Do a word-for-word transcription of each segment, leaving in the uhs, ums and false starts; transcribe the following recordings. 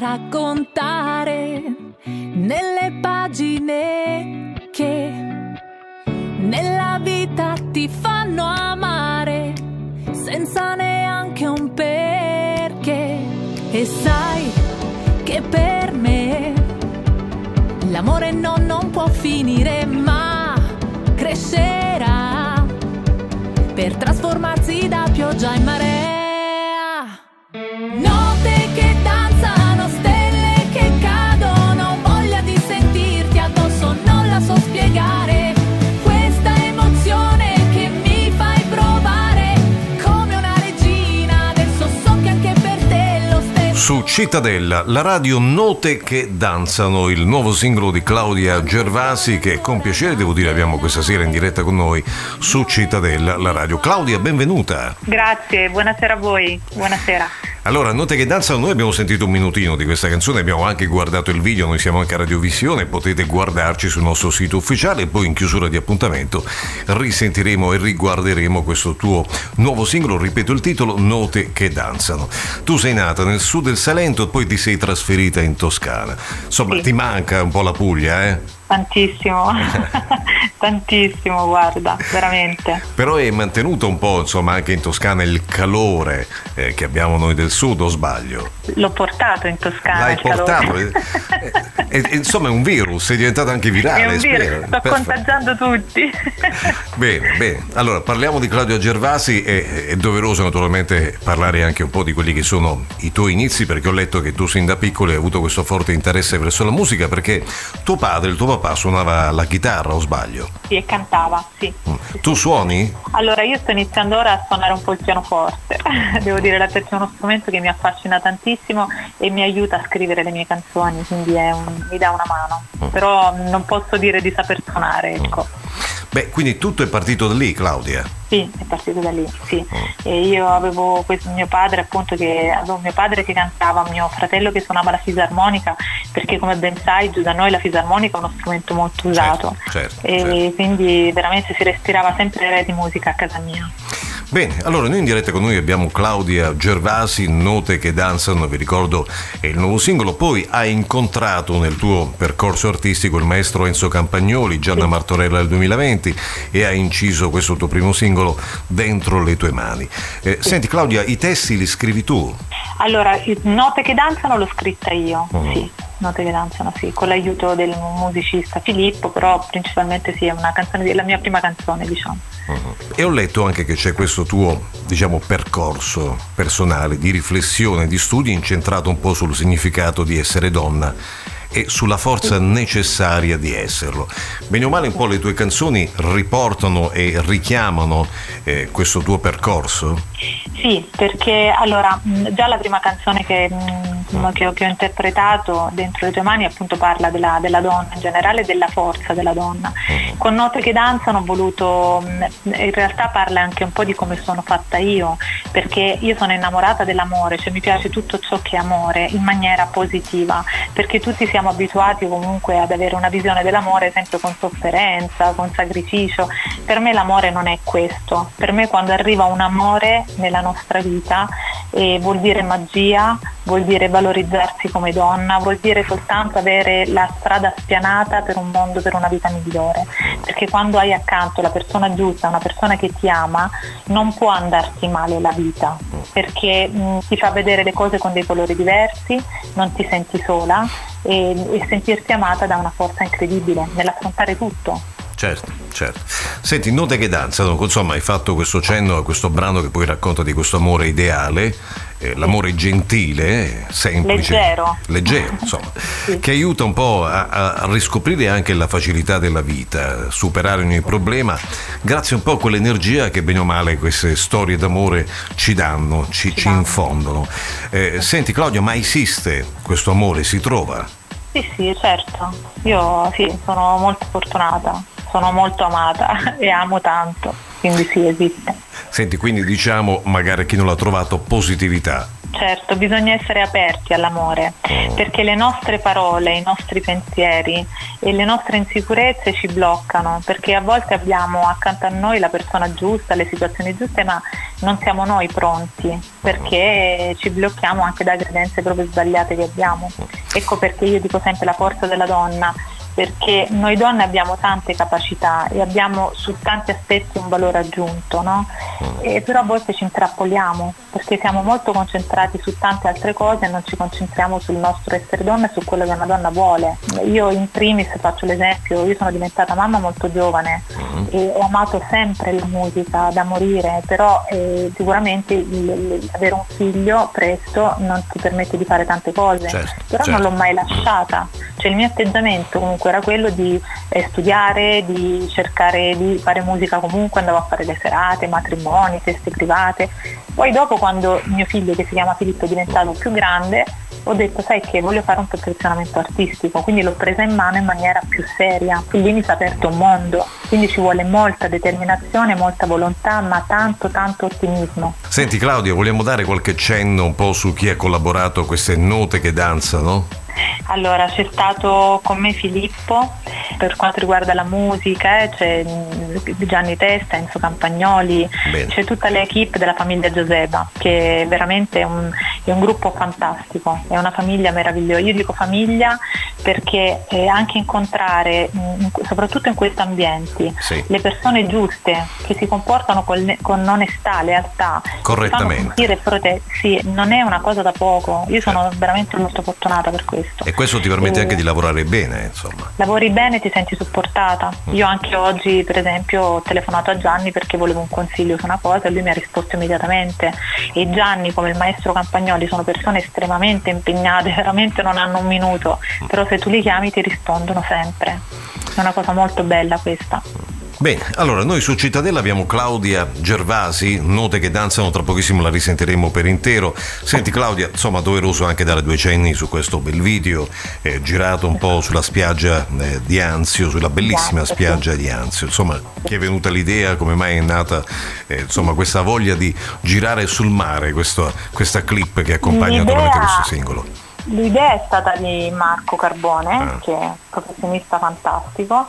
raccontare nelle pagine che nella vita ti fanno amare senza neanche un perché. E sai che per me l'amore no, non può finire, ma crescerà per trasformarsi da pioggia in marea. Notte che danzano, stelle che cadono, voglia di sentirti addosso, non la so spiegare. Questa emozione che mi fai provare come una regina, adesso so che anche per te lo stesso. Su Cittadella, la radio Note che danzano, il nuovo singolo di Claudia Gervasi, che con piacere, devo dire, abbiamo questa sera in diretta con noi su Cittadella, la radio. Claudia, benvenuta. Grazie, buonasera a voi, buonasera. Allora, Note che danzano, noi abbiamo sentito un minutino di questa canzone, abbiamo anche guardato il video, noi siamo anche a Radiovisione, potete guardarci sul nostro sito ufficiale e poi in chiusura di appuntamento risentiremo e riguarderemo questo tuo nuovo singolo, ripeto il titolo, Note che danzano. Tu sei nata nel sud del Salento e poi ti sei trasferita in Toscana, insomma, sì. Ti manca un po' la Puglia, eh? Tantissimo, tantissimo, guarda, veramente. Però hai mantenuto un po', insomma, anche in Toscana il calore eh, che abbiamo noi del sud, o sbaglio? L'ho portato in Toscana. L'hai portato? E, e, e, insomma, è un virus, è diventato anche virale. È un virus, spero. sto Perfetto. contagiando tutti. Bene, bene. Allora, parliamo di Claudia Gervasi, e è doveroso naturalmente parlare anche un po' di quelli che sono i tuoi inizi, perché ho letto che tu sin da piccolo hai avuto questo forte interesse verso la musica, perché tuo padre, il tuo papà suonava la chitarra, o sbaglio? Sì, e cantava, sì. Mm. Tu suoni? Allora, io sto iniziando ora a suonare un po' il pianoforte, devo dire, perché è uno strumento che mi affascina tantissimo e mi aiuta a scrivere le mie canzoni, quindi è un, mi dà una mano, mm. però non posso dire di saper suonare, ecco. Mm. Beh, quindi tutto è partito da lì, Claudia? Sì, è partito da lì, sì. E io avevo questo mio padre, appunto, che avevo mio padre che cantava, mio fratello che suonava la fisarmonica, perché come ben sai giù da noi la fisarmonica è uno strumento molto usato, certo, certo, e certo. Quindi veramente si respirava sempre aria di musica a casa mia. Bene, allora noi in diretta con noi abbiamo Claudia Gervasi, Note che danzano, vi ricordo è il nuovo singolo, poi hai incontrato nel tuo percorso artistico il maestro Enzo Campagnoli, Gianna sì. Martorella del duemilaventi, e hai inciso questo tuo primo singolo, Dentro le tue mani. Eh, sì. Senti Claudia, i testi li scrivi tu? Allora, Note che danzano l'ho scritta io, uh-huh. sì. Note che danzano, sì, con l'aiuto del musicista Filippo, però principalmente sì, è una canzone, la mia prima canzone, diciamo. Uh-huh. E ho letto anche che c'è questo tuo, diciamo, percorso personale di riflessione, di studi incentrato un po' sul significato di essere donna e sulla forza necessaria di esserlo. Bene o male, un po' le tue canzoni riportano e richiamano eh, questo tuo percorso? Sì, perché allora già la prima canzone che, che, ho, che ho interpretato, Dentro le tue mani, appunto parla della, della donna in generale, della forza della donna. Uh-huh. Con Note che danzano ho voluto, in realtà parla anche un po' di come sono fatta io, perché io sono innamorata dell'amore, cioè mi piace tutto ciò che è amore in maniera positiva, perché tutti siamo abituati comunque ad avere una visione dell'amore sempre con sofferenza, con sacrificio. Per me l'amore non è questo, per me quando arriva un amore nella nostra vita eh, vuol dire magia, vuol dire valorizzarsi come donna, vuol dire soltanto avere la strada spianata per un mondo, per una vita migliore, perché quando hai accanto la persona giusta, una persona che ti ama, non può andarti male la vita, perché mh, ti fa vedere le cose con dei colori diversi, non ti senti sola e, e sentirti amata dà una forza incredibile nell'affrontare tutto. Certo, certo. Senti, Note che danzano, insomma, hai fatto questo cenno a questo brano che poi racconta di questo amore ideale, eh, l'amore gentile, semplice, leggero, leggero insomma, sì. che aiuta un po' a, a riscoprire anche la facilità della vita, superare ogni problema, grazie un po' a quell'energia che bene o male queste storie d'amore ci danno, ci, ci, ci infondono. Eh, senti Claudia, ma esiste questo amore, si trova? Sì, sì, certo. Io sì, sono molto fortunata. Sono molto amata e amo tanto, quindi sì, esiste. Senti, quindi diciamo, magari chi non l'ha trovato, positività. certo, bisogna essere aperti all'amore, perché le nostre parole, i nostri pensieri e le nostre insicurezze ci bloccano, perché a volte abbiamo accanto a noi la persona giusta, le situazioni giuste, ma non siamo noi pronti, perché ci blocchiamo anche da credenze proprio sbagliate che abbiamo. Ecco perché io dico sempre la forza della donna, perché noi donne abbiamo tante capacità e abbiamo su tanti aspetti un valore aggiunto, no? E però a volte ci intrappoliamo perché siamo molto concentrati su tante altre cose e non ci concentriamo sul nostro essere donna e su quello che una donna vuole. Io in primis faccio l'esempio, io sono diventata mamma molto giovane e ho amato sempre la musica da morire, però eh, sicuramente il, il, avere un figlio presto non ti permette di fare tante cose, certo, però certo. non l'ho mai lasciata, cioè il mio atteggiamento comunque era quello di eh, studiare, di cercare di fare musica comunque, andavo a fare le serate, matrimoni, feste private. Poi dopo, quando mio figlio, che si chiama Filippo, è diventato più grande, ho detto sai che voglio fare un perfezionamento artistico, quindi l'ho presa in mano in maniera più seria, quindi mi si è aperto un mondo, quindi ci vuole molta determinazione, molta volontà, ma tanto tanto ottimismo. Senti Claudia, vogliamo dare qualche cenno un po' su chi ha collaborato a queste Note che danzano? Allora, c'è stato con me Filippo per quanto riguarda la musica, eh, c'è Gianni Testa, Enzo Campagnoli, Bene. C'è tutta l'equipe della famiglia Giuseppa, che è veramente un, è un gruppo fantastico, è una famiglia meravigliosa. Io dico famiglia perché eh, anche incontrare, in, soprattutto in questi ambienti, sì. le persone giuste che si comportano con, con onestà, lealtà, correttamente, prote- sì, non è una cosa da poco. Io sono certo. veramente molto fortunata per questo. E questo ti permette e anche di lavorare bene, insomma. Lavori bene, ti senti supportata. Mm. Io anche oggi, per esempio, ho telefonato a Gianni perché volevo un consiglio su una cosa e lui mi ha risposto immediatamente. E Gianni, come il maestro Campagnoli, sono persone estremamente impegnate, veramente non hanno un minuto, mm. però se tu li chiami ti rispondono sempre. È una cosa molto bella questa. Bene, allora noi su Cittadella abbiamo Claudia Gervasi, Note che danzano, tra pochissimo la risentiremo per intero. Senti Claudia, insomma doveroso anche dare due cenni su questo bel video eh, girato un po' sulla spiaggia eh, di Anzio, sulla bellissima spiaggia di Anzio. Insomma, chi è venuta l'idea, come mai è nata eh, insomma questa voglia di girare sul mare, questo, questa clip che accompagna L'idea... naturalmente questo singolo? L'idea è stata di Marco Carbone, ah. che è un professionista fantastico.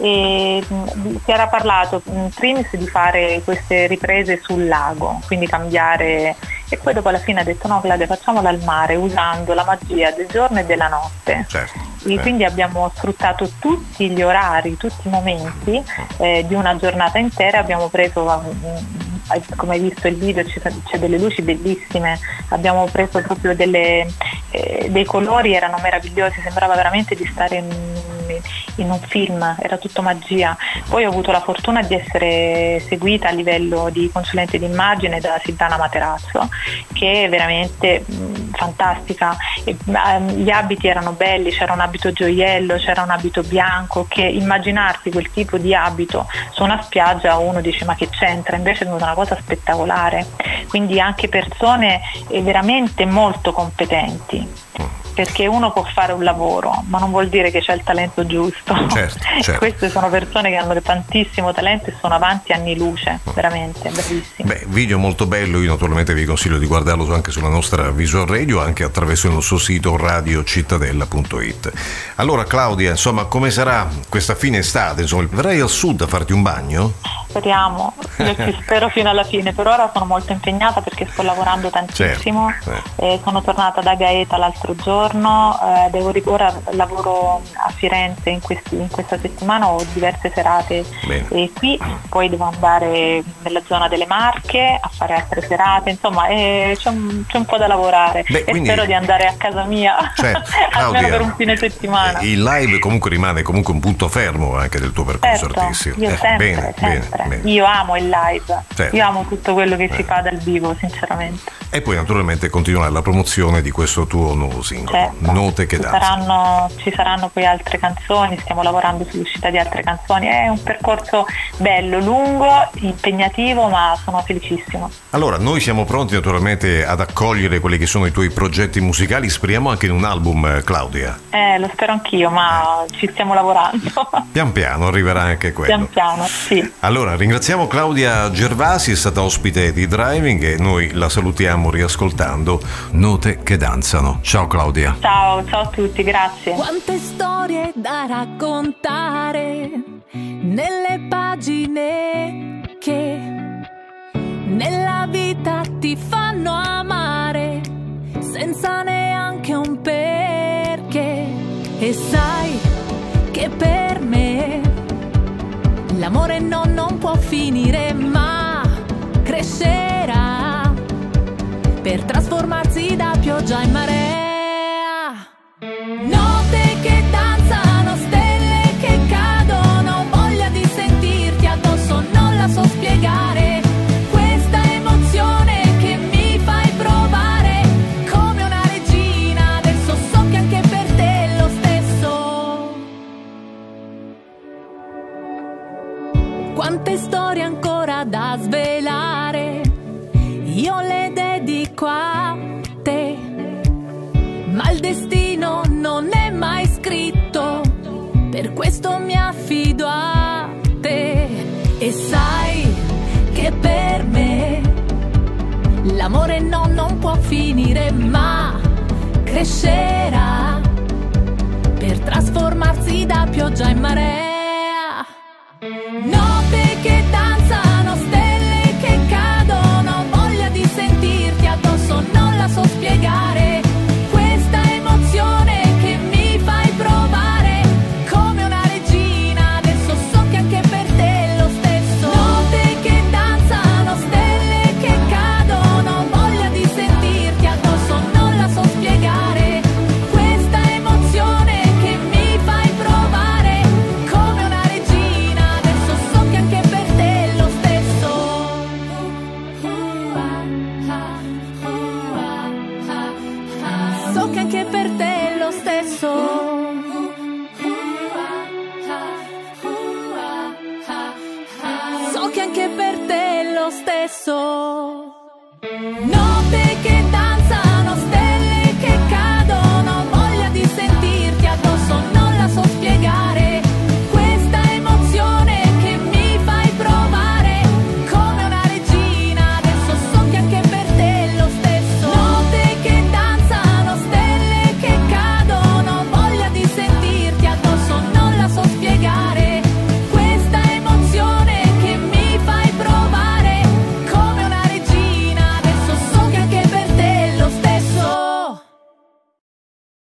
E si era parlato in primis di fare queste riprese sul lago, quindi cambiare, e poi dopo alla fine ha detto no Claudia, facciamola al mare usando la magia del giorno e della notte. Certo, e certo. Quindi abbiamo sfruttato tutti gli orari, tutti i momenti eh, di una giornata intera. Abbiamo preso, come hai visto il video, c'è, c'è delle luci bellissime, abbiamo preso proprio delle, eh, dei colori, erano meravigliosi, sembrava veramente di stare in in un film, era tutto magia. Poi ho avuto la fortuna di essere seguita a livello di consulente d'immagine da Silvana Materazzo, che è veramente mh, fantastica. E, mh, gli abiti erano belli, c'era un abito gioiello, c'era un abito bianco, che immaginarsi quel tipo di abito su una spiaggia uno dice ma che c'entra, invece è venuta una cosa spettacolare. Quindi anche persone eh, veramente molto competenti, perché uno può fare un lavoro ma non vuol dire che c'è il talento giusto. Certo, certo. Queste sono persone che hanno tantissimo talento e sono avanti anni luce, veramente bravissimi. Beh, video molto bello, io naturalmente vi consiglio di guardarlo anche sulla nostra Visual Radio, anche attraverso il nostro sito radio cittadella punto it. Allora Claudia, insomma, come sarà questa fine estate? Insomma, verrai al sud a farti un bagno? Speriamo, io ci spero fino alla fine. Per ora sono molto impegnata perché sto lavorando tantissimo. Certo. Eh, sono tornata da Gaeta l'altro giorno, eh, devo, ora lavoro a Firenze in, questi, in questa settimana, ho diverse serate eh, qui, poi devo andare nella zona delle Marche a fare altre serate, insomma eh, c'è, un, c'è un po' da lavorare. Beh, e quindi spero di andare a casa mia, certo, almeno per un fine settimana. Il live comunque rimane comunque un punto fermo anche del tuo percorso certo, artistico. Io eh, sempre, bene, sempre. Bene, bene. Io amo il live, certo. Io amo tutto quello che eh. si fa dal vivo, sinceramente. E poi naturalmente continuare la promozione di questo tuo nuovo singolo, certo. Note che ci danzano. saranno, ci saranno poi altre canzoni, stiamo lavorando sull'uscita di altre canzoni, è un percorso bello, lungo, impegnativo, ma sono felicissima. Allora, noi siamo pronti naturalmente ad accogliere quelli che sono i tuoi progetti musicali, speriamo anche in un album, Claudia. Eh, lo spero anch'io, ma eh. ci stiamo lavorando. Pian piano arriverà anche quello. Pian piano, sì. Allora Allora, ringraziamo Claudia Gervasi, è stata ospite di Driving e noi la salutiamo riascoltando Note che danzano. Ciao Claudia. Ciao, ciao a tutti, grazie. Quante storie da raccontare nelle pagine che nella vita ti fanno amare senza neanche un perché. E sai che per me l'amore no, non può finire, ma crescerà per trasformarsi da pioggia in marea. Note che danzano, stelle che cadono, voglia di sentirti addosso, non la so spiegare. Questa emozione che mi fai provare come una regina, adesso so che anche per te è lo stesso. Quante storie ancora da svelare, io le dedico a te, ma il destino non è mai scritto, per questo mi affido a te. E sai che per me l'amore no, non può finire, ma crescerà per trasformarsi da pioggia in marea. Note che danzano, stelle che cadono, voglia di sentirti addosso, non la so spiegare. Questa emozione che mi fai provare come una regina, adesso so che anche per te è lo stesso. Note che danzano, stelle che cadono, voglia di sentirti addosso, non la so spiegare. Questa emozione che mi fai provare come una regina, adesso so che anche per te è lo stesso. So che anche per te è lo stesso. So che anche per te è lo stesso.